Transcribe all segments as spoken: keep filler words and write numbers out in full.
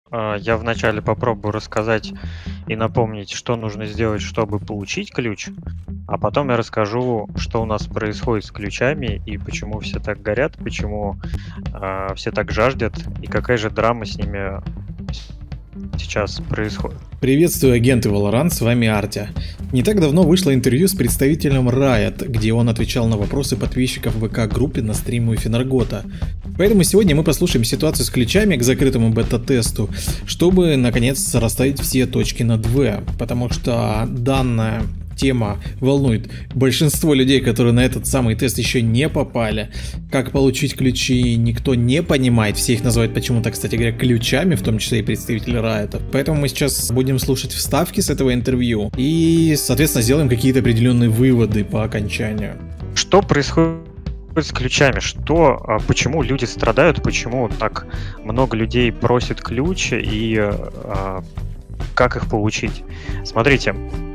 А, Я вначале попробую рассказать и напомнить, что нужно сделать, чтобы получить ключ, а потом я расскажу, что у нас происходит с ключами и почему все так горят, почему а, все так жаждет и какая же драма с ними сейчас происходит. Приветствую, агенты Valorant, с вами Артя. Не так давно вышло интервью с представителем Riot, где он отвечал на вопросы подписчиков в ВК-группе на стриме у Фенаргота. Поэтому сегодня мы послушаем ситуацию с ключами к закрытому бета-тесту, чтобы наконец расставить все точки над «в», потому что данная тема волнует большинство людей, которые на этот самый тест еще не попали. Как получить ключи, никто не понимает. Все их называют почему-то, кстати говоря, ключами, в том числе и представители Riot. Поэтому мы сейчас будем слушать вставки с этого интервью и, соответственно, сделаем какие-то определенные выводы по окончанию. Что происходит с ключами? Что, а, почему люди страдают, почему так много людей просит ключ и а, как их получить? Смотрите,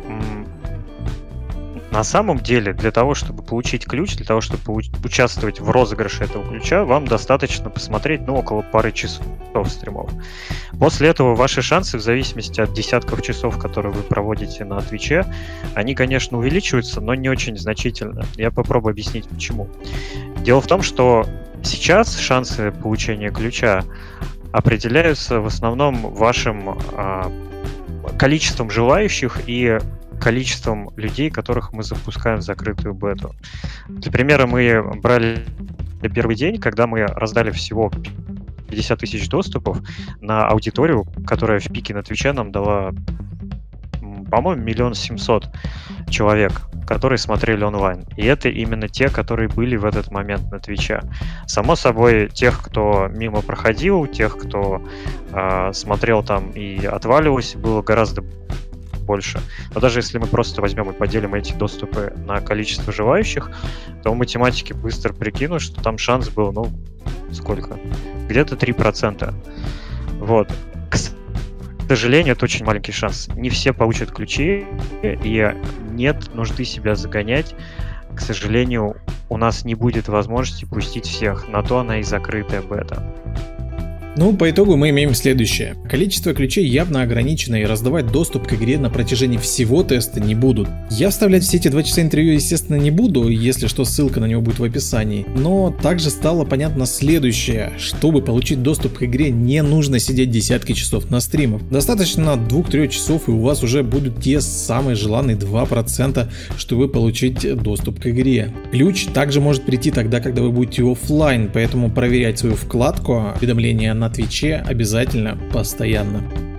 на самом деле, для того, чтобы получить ключ, для того, чтобы получ- участвовать в розыгрыше этого ключа, вам достаточно посмотреть, ну, около пары часов стримов. После этого ваши шансы, в зависимости от десятков часов, которые вы проводите на Твиче, они, конечно, увеличиваются, но не очень значительно. Я попробую объяснить, почему. Дело в том, что сейчас шансы получения ключа определяются в основном вашим а, количеством желающих и количеством людей, которых мы запускаем в закрытую бету. Для примера, мы брали первый день, когда мы раздали всего пятьдесят тысяч доступов на аудиторию, которая в пике на Твиче нам дала, по-моему, миллион семьсот человек, которые смотрели онлайн. И это именно те, которые были в этот момент на Твиче. Само собой, тех, кто мимо проходил, тех, кто э, смотрел там и отваливался, было гораздо больше. Но даже если мы просто возьмем и поделим эти доступы на количество желающих, то математики быстро прикинут, что там шанс был, ну, сколько? Где-то три процента. Вот. К сожалению, это очень маленький шанс. Не все получат ключи, и нет нужды себя загонять. К сожалению, у нас не будет возможности пустить всех. На то она и закрытая бета. Ну, по итогу мы имеем следующее. Количество ключей явно ограничено, и раздавать доступ к игре на протяжении всего теста не будут. Я вставлять все эти два часа интервью, естественно, не буду, если что, ссылка на него будет в описании. Но также стало понятно следующее. Чтобы получить доступ к игре, не нужно сидеть десятки часов на стримах. Достаточно двух-трёх часов, и у вас уже будут те самые желанные два процента, чтобы получить доступ к игре. Ключ также может прийти тогда, когда вы будете офлайн, поэтому проверять свою вкладку, уведомления на на Твиче обязательно постоянно.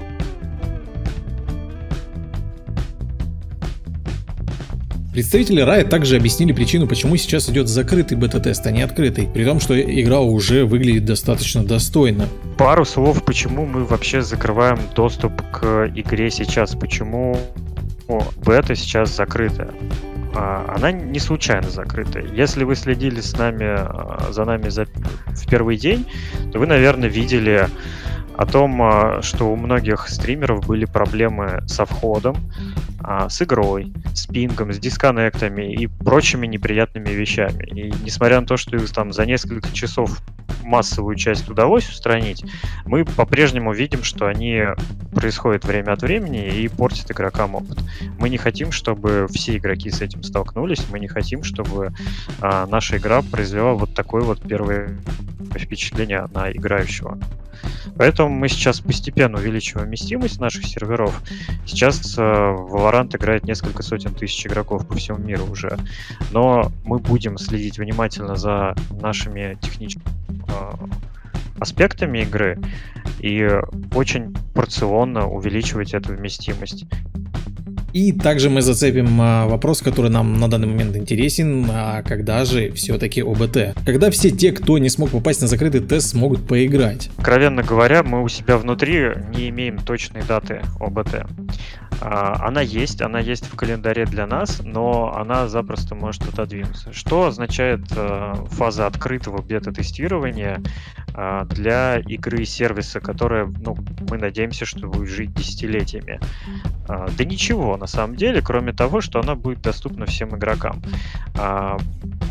Представители Riot также объяснили причину, почему сейчас идет закрытый бета-тест, а не открытый, при том, что игра уже выглядит достаточно достойно. Пару слов, почему мы вообще закрываем доступ к игре сейчас, почему бета сейчас закрытая. Она не случайно закрыта. Если вы следили с нами, за нами за, в первый день, то вы, наверное, видели о том, что у многих стримеров были проблемы со входом, с игрой, с пингом, с дисконнектами и прочими неприятными вещами. И несмотря на то, что там за несколько часов массовую часть удалось устранить, мы по-прежнему видим, что они происходят время от времени и портят игрокам опыт. Мы не хотим, чтобы все игроки с этим столкнулись, мы не хотим, чтобы а, наша игра произвела вот такое вот первое впечатление на играющего. Поэтому мы сейчас постепенно увеличиваем вместимость наших серверов. Сейчас э, в Valorant играет несколько сотен тысяч игроков по всему миру уже. Но мы будем следить внимательно за нашими техническими э, аспектами игры и очень порционно увеличивать эту вместимость. И также мы зацепим а, вопрос, который нам на данный момент интересен, а когда же все-таки ОБТ? Когда все те, кто не смог попасть на закрытый тест, смогут поиграть? Откровенно говоря, мы у себя внутри не имеем точной даты ОБТ. Она есть, она есть в календаре для нас, но она запросто может отодвинуться. Что означает фаза открытого бета-тестирования для игры и сервиса, которая, ну, мы надеемся, что будет жить десятилетиями? Да ничего, на самом деле, кроме того, что она будет доступна всем игрокам.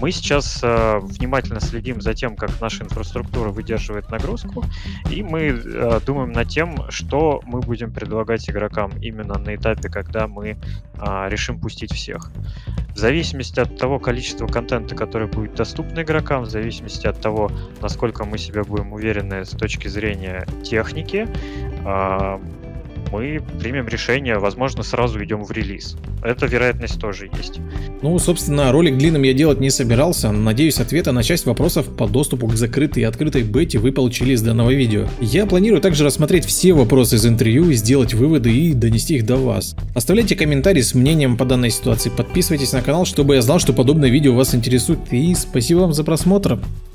Мы сейчас э, внимательно следим за тем, как наша инфраструктура выдерживает нагрузку, и мы э, думаем над тем, что мы будем предлагать игрокам именно на этапе, когда мы э, решим пустить всех. В зависимости от того количества контента, который будет доступен игрокам, в зависимости от того, насколько мы себя будем уверены с точки зрения техники, э, мы примем решение, возможно, сразу идем в релиз. Эта вероятность тоже есть. Ну, собственно, ролик длинным я делать не собирался. Надеюсь, ответы на часть вопросов по доступу к закрытой и открытой бете вы получили из данного видео. Я планирую также рассмотреть все вопросы из интервью, сделать выводы и донести их до вас. Оставляйте комментарии с мнением по данной ситуации, подписывайтесь на канал, чтобы я знал, что подобное видео вас интересует. И спасибо вам за просмотр.